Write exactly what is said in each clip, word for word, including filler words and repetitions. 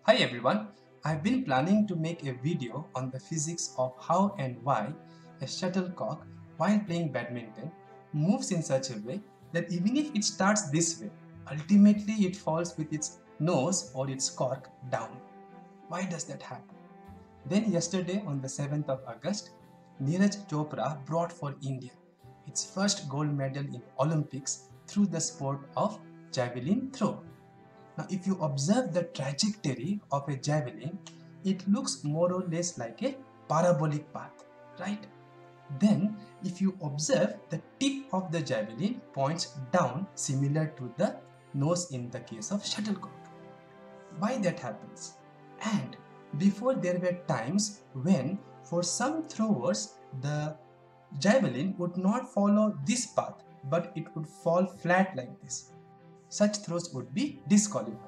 Hi everyone, I've been planning to make a video on the physics of how and why a shuttlecock while playing badminton moves in such a way that even if it starts this way, ultimately it falls with its nose or its cork down. Why does that happen? Then yesterday on the seventh of August, Neeraj Chopra brought for India its first gold medal in Olympics through the sport of javelin throw. Now, if you observe the trajectory of a javelin, it looks more or less like a parabolic path, right? Then, if you observe, the tip of the javelin points down, similar to the nose in the case of shuttlecock. Why that happens? And before, there were times when, for some throwers, the javelin would not follow this path, but it would fall flat like this. Such throws would be disqualified.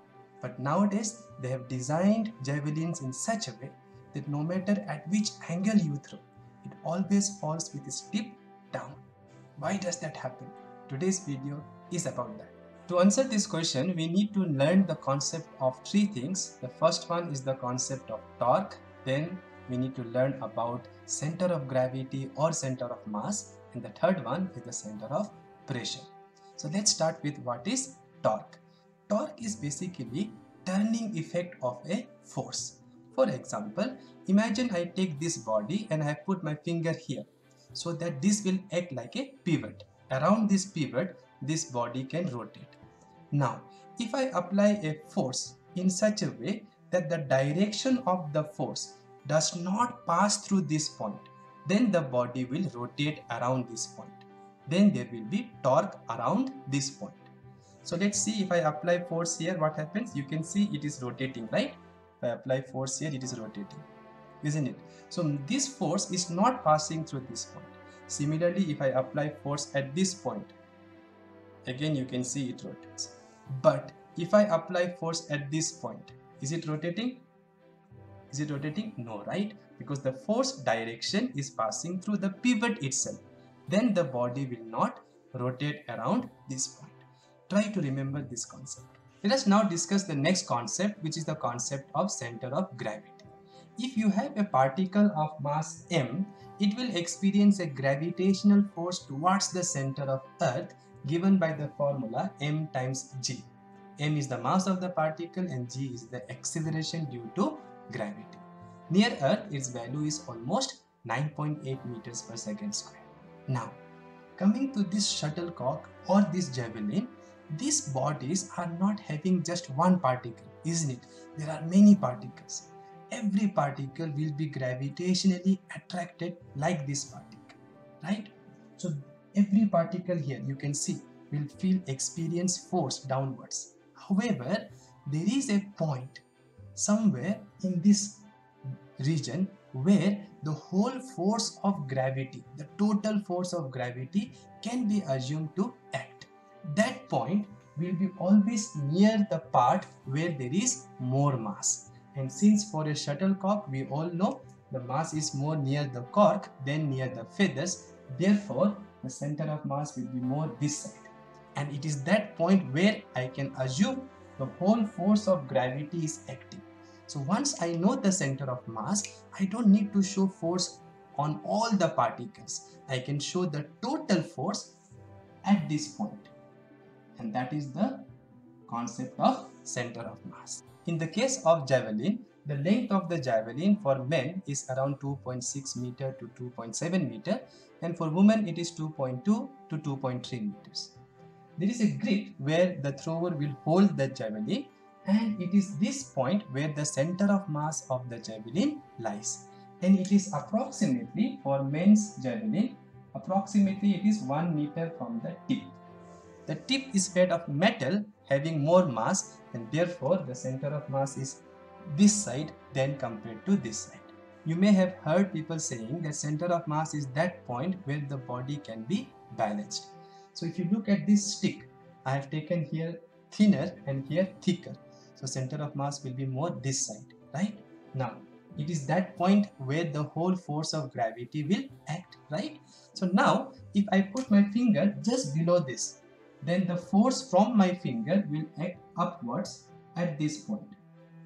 But nowadays, they have designed javelins in such a way that no matter at which angle you throw, it always falls with its tip down. Why does that happen? Today's video is about that. To answer this question, we need to learn the concept of three things. The first one is the concept of torque. Then we need to learn about center of gravity or center of mass. And the third one is the center of pressure. So let's start with what is torque. Torque is basically turning effect of a force. For example, imagine I take this body and I put my finger here so that this will act like a pivot. Around this pivot, this body can rotate. Now, if I apply a force in such a way that the direction of the force does not pass through this point, then the body will rotate around this point. Then there will be torque around this point. So let's see, if I apply force here, what happens? You can see it is rotating, right? If I apply force here, it is rotating, isn't it? So this force is not passing through this point. Similarly, if I apply force at this point, again you can see it rotates. But if I apply force at this point, is it rotating? Is it rotating? No, right? Because the force direction is passing through the pivot itself. Then the body will not rotate around this point. Try to remember this concept. Let us now discuss the next concept, which is the concept of center of gravity. If you have a particle of mass m, it will experience a gravitational force towards the center of Earth given by the formula m times g. M is the mass of the particle and g is the acceleration due to gravity. Near Earth, its value is almost nine point eight meters per second square. Now, coming to this shuttlecock or this javelin, these bodies are not having just one particle, isn't it? There are many particles. Every particle will be gravitationally attracted like this particle, right? So every particle here, you can see, will feel experience force downwards. However, there is a point somewhere in this region where the whole force of gravity, the total force of gravity, can be assumed to act. That point will be always near the part where there is more mass. And since for a shuttlecock, we all know the mass is more near the cork than near the feathers, therefore the center of mass will be more this side. And it is that point where I can assume the whole force of gravity is acting. So once I know the center of mass, I don't need to show force on all the particles. I can show the total force at this point. And that is the concept of center of mass. In the case of javelin, the length of the javelin for men is around two point six meter to two point seven meter, and for women it is two point two to two point three meters. There is a grip where the thrower will hold the javelin, and it is this point where the center of mass of the javelin lies. And it is approximately, for men's javelin, approximately it is one meter from the tip. The tip is made of metal having more mass, and therefore the center of mass is this side than compared to this side. You may have heard people saying that center of mass is that point where the body can be balanced. So if you look at this stick, I have taken here thinner and here thicker. So center of mass will be more this side, right? Now, it is that point where the whole force of gravity will act, right? So now, if I put my finger just below this, then the force from my finger will act upwards at this point.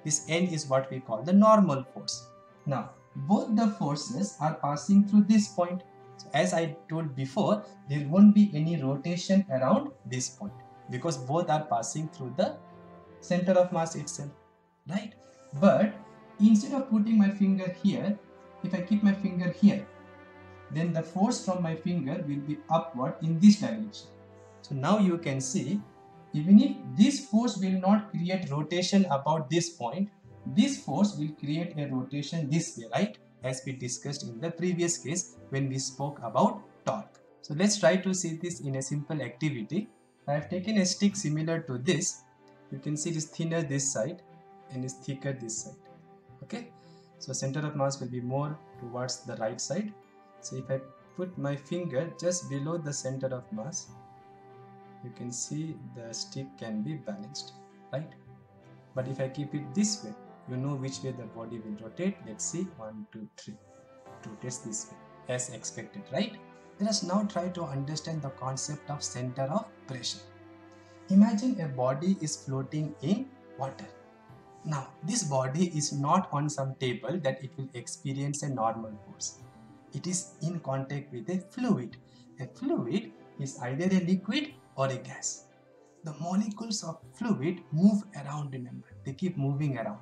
This N is what we call the normal force. Now, both the forces are passing through this point. So as I told before, there won't be any rotation around this point because both are passing through the center of mass itself, right? But instead of putting my finger here, if I keep my finger here, then the force from my finger will be upward in this direction. So now you can see, even if this force will not create rotation about this point, this force will create a rotation this way, right? As we discussed in the previous case when we spoke about torque. So let's try to see this in a simple activity. I have taken a stick similar to this. You can see it is thinner this side and is thicker this side. Okay, so center of mass will be more towards the right side. So if I put my finger just below the center of mass, you can see the stick can be balanced, right? But if I keep it this way, you know which way the body will rotate. Let's see, one, two, three. It rotates this way as expected, right? Let us now try to understand the concept of center of pressure. Imagine a body is floating in water. Now, this body is not on some table that it will experience a normal force. It is in contact with a fluid. A fluid is either a liquid or a gas. The molecules of fluid move around, remember, they keep moving around.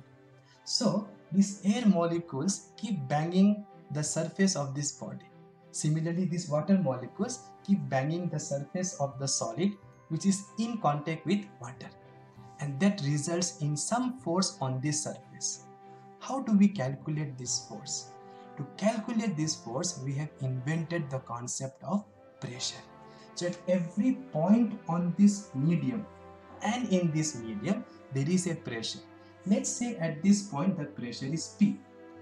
So, these air molecules keep banging the surface of this body. Similarly, these water molecules keep banging the surface of the solid which is in contact with water. And that results in some force on this surface. How do we calculate this force? To calculate this force, we have invented the concept of pressure. So at every point on this medium and in this medium, there is a pressure. Let's say at this point the pressure is P.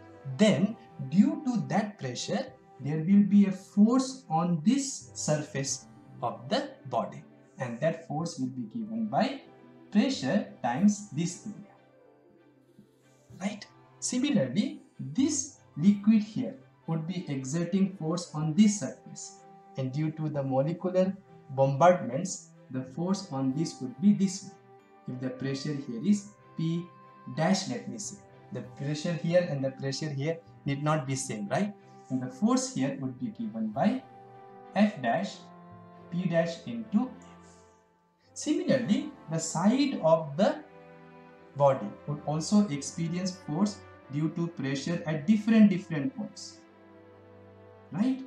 Then due to that pressure, there will be a force on this surface of the body. And that force will be given by pressure times this area, right? Similarly, this liquid here would be exerting force on this surface, and due to the molecular bombardments, the force on this would be this way. If the pressure here is P dash, let me say, the pressure here and the pressure here need not be same, right? And the force here would be given by F dash P dash into F. Similarly, the side of the body would also experience force due to pressure at different different points, right?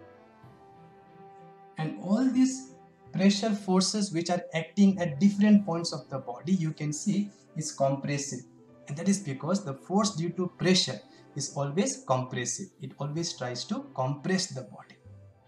And all these pressure forces which are acting at different points of the body, you can see, is compressive. And that is because the force due to pressure is always compressive. It always tries to compress the body.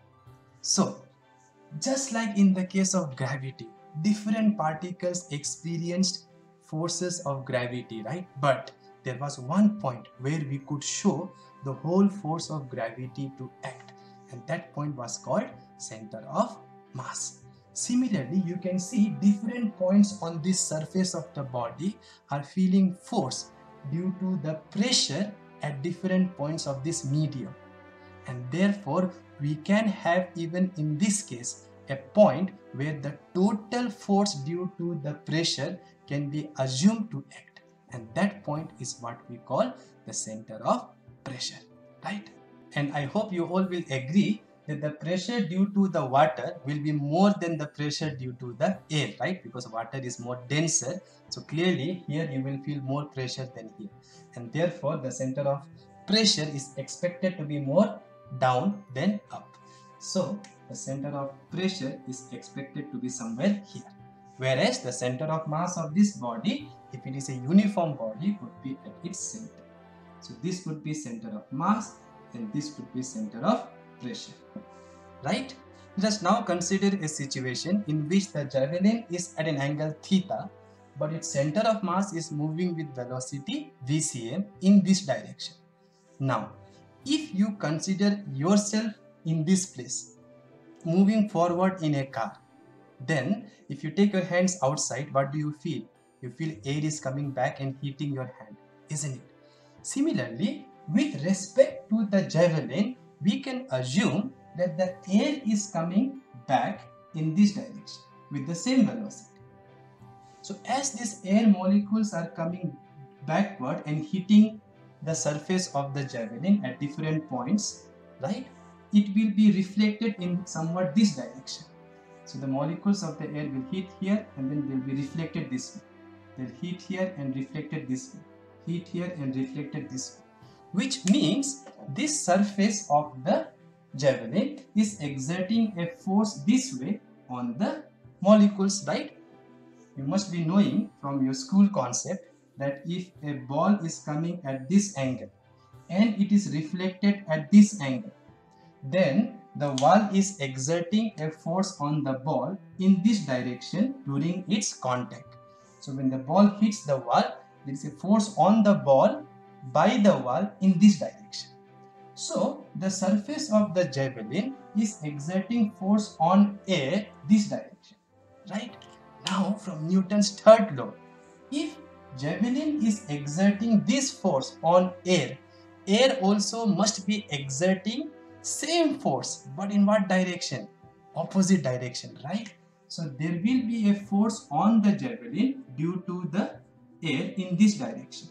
So, just like in the case of gravity, different particles experienced forces of gravity, right? But there was one point where we could show the whole force of gravity to act, and that point was called center of mass. Similarly, you can see different points on this surface of the body are feeling force due to the pressure at different points of this medium, and therefore we can have, even in this case, a point where the total force due to the pressure can be assumed to act, and that point is what we call the center of pressure, right? And I hope you all will agree that the pressure due to the water will be more than the pressure due to the air, right? Because water is more denser, so clearly here you will feel more pressure than here, and therefore the center of pressure is expected to be more down than up. So the center of pressure is expected to be somewhere here, whereas the center of mass of this body, if it is a uniform body, would be at its center. So this would be center of mass and this would be center of pressure, right? Let us now consider a situation in which the javelin is at an angle theta, but its center of mass is moving with velocity V C M in this direction. Now, if you consider yourself in this place, moving forward in a car, then if you take your hands outside, what do you feel? You feel air is coming back and hitting your hand, isn't it? Similarly, with respect to the javelin, we can assume that the air is coming back in this direction with the same velocity. So as these air molecules are coming backward and hitting the surface of the javelin at different points, right, it will be reflected in somewhat this direction. So the molecules of the air will hit here and then they will be reflected this way. They'll hit here and reflected this way. Hit here and reflected this way. Which means this surface of the javelin is exerting a force this way on the molecules, right? You must be knowing from your school concept that if a ball is coming at this angle and it is reflected at this angle, then the wall is exerting a force on the ball in this direction during its contact. So when the ball hits the wall, there is a force on the ball by the wall in this direction. So the surface of the javelin is exerting force on air this direction, right? Now from Newton's third law, if javelin is exerting this force on air, air also must be exerting same force, but in what direction? Opposite direction, right? So there will be a force on the javelin due to the air in this direction.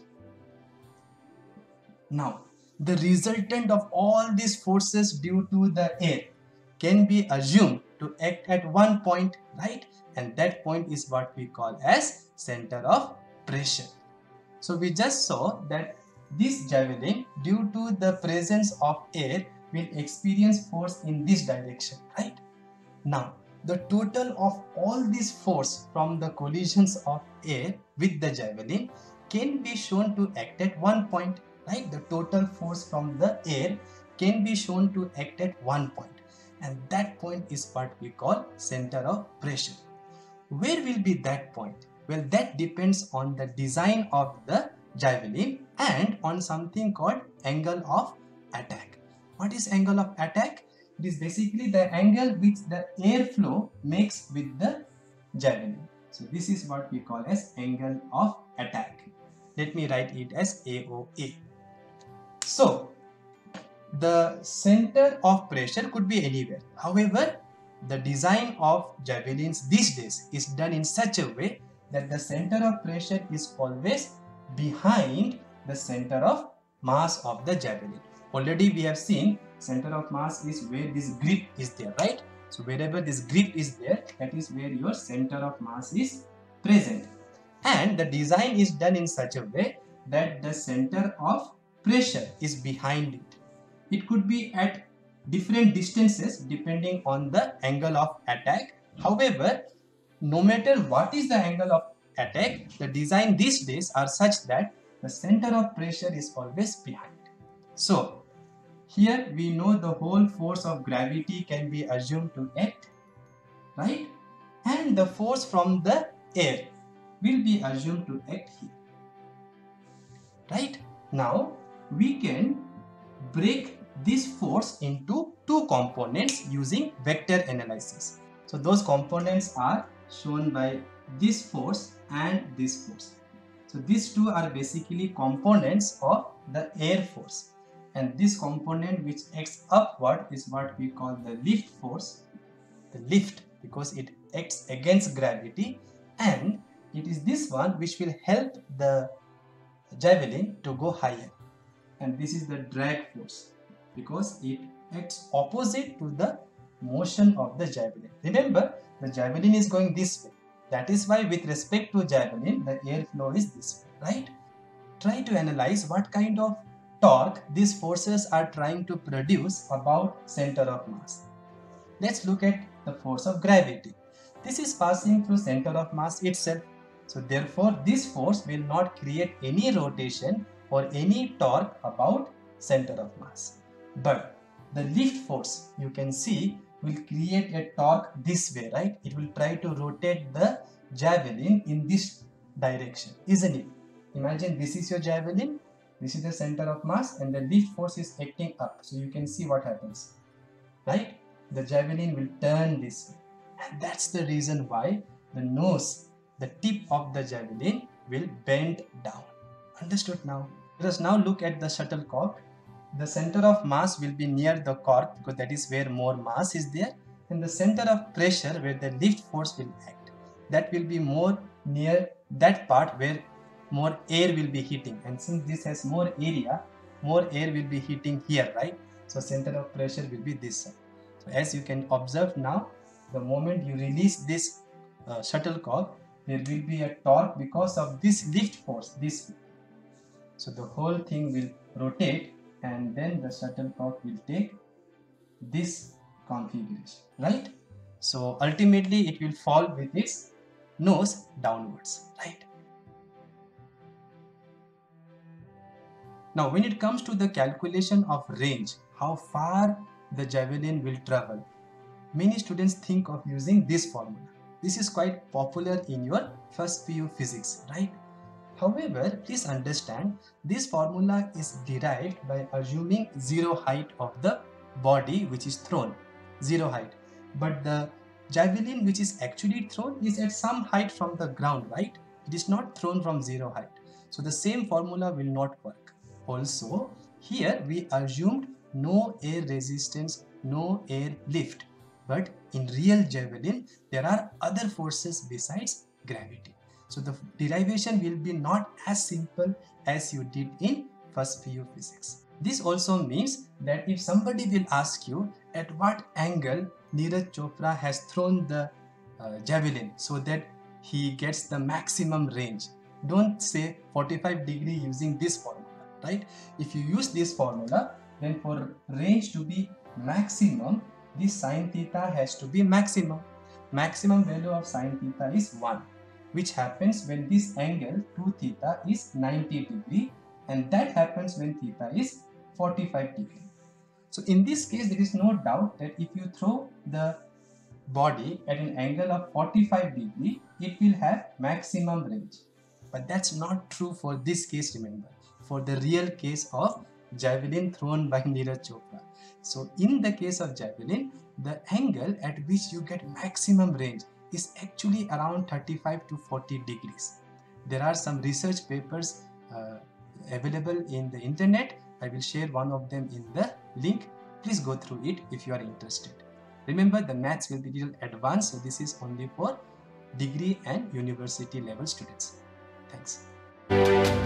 Now, the resultant of all these forces due to the air can be assumed to act at one point, right? And that point is what we call as center of pressure. So we just saw that this javelin, due to the presence of air, will experience force in this direction, right? Now, the total of all this force from the collisions of air with the javelin can be shown to act at one point, right? The total force from the air can be shown to act at one point, and that point is what we call center of pressure. Where will be that point? Well, that depends on the design of the javelin and on something called angle of attack. What is angle of attack? It is basically the angle which the airflow makes with the javelin. So this is what we call as angle of attack. Let me write it as A O A. So the center of pressure could be anywhere. However, the design of javelins these days is done in such a way that the center of pressure is always behind the center of mass of the javelin. Already we have seen center of mass is where this grip is there, right? So wherever this grip is there, that is where your center of mass is present. And the design is done in such a way that the center of pressure is behind it. It could be at different distances depending on the angle of attack. However, no matter what is the angle of attack, the design these days are such that the center of pressure is always behind. So here we know the whole force of gravity can be assumed to act, right? And the force from the air will be assumed to act here, right? Now we can break this force into two components using vector analysis. So those components are shown by this force and this force. So these two are basically components of the air force, and this component which acts upward is what we call the lift force, the lift, because it acts against gravity, and it is this one which will help the javelin to go higher, and this is the drag force because it acts opposite to the motion of the javelin. Remember, the javelin is going this way. That is why with respect to javelin, the airflow is this way, right? Try to analyze what kind of torque these forces are trying to produce about center of mass. Let's look at the force of gravity. This is passing through center of mass itself. So therefore, this force will not create any rotation or any torque about center of mass. But the lift force, you can see, will create a torque this way, right? It will try to rotate the javelin in this direction, isn't it? Imagine this is your javelin, this is the center of mass, and the lift force is acting up. So you can see what happens, right? The javelin will turn this way. And that's the reason why the nose, the tip of the javelin will bend down. Understood now? Let us now look at the shuttlecock. The center of mass will be near the cork because that is where more mass is there, and the center of pressure where the lift force will act, that will be more near that part where more air will be hitting, and since this has more area, more air will be hitting here, right? So center of pressure will be this side. So as you can observe now, the moment you release this uh, shuttlecock, there will be a torque because of this lift force, this way. So the whole thing will rotate, and then the shuttlecock will take this configuration, right? So ultimately it will fall with its nose downwards, right? Now when it comes to the calculation of range, how far the javelin will travel, many students think of using this formula. This is quite popular in your first P U physics, right? However, please understand, this formula is derived by assuming zero height of the body which is thrown, zero height. But the javelin which is actually thrown is at some height from the ground, right? It is not thrown from zero height. So the same formula will not work. Also, here we assumed no air resistance, no air lift. But in real javelin, there are other forces besides gravity. So the derivation will be not as simple as you did in first P U physics. This also means that if somebody will ask you at what angle Neeraj Chopra has thrown the uh, javelin so that he gets the maximum range, don't say forty-five degree using this formula, right? If you use this formula, then for range to be maximum, this sine theta has to be maximum. Maximum value of sine theta is one, which happens when this angle two theta is ninety degree, and that happens when theta is forty-five degree. So in this case, there is no doubt that if you throw the body at an angle of forty-five degree, it will have maximum range. But that's not true for this case, remember, for the real case of javelin thrown by Neeraj Chopra. So in the case of javelin, the angle at which you get maximum range is actually around thirty-five to forty degrees. There are some research papers uh, available in the internet. I will share one of them in the link. Please go through it if you are interested. Remember, the maths will be little advanced, so this is only for degree and university level students. Thanks.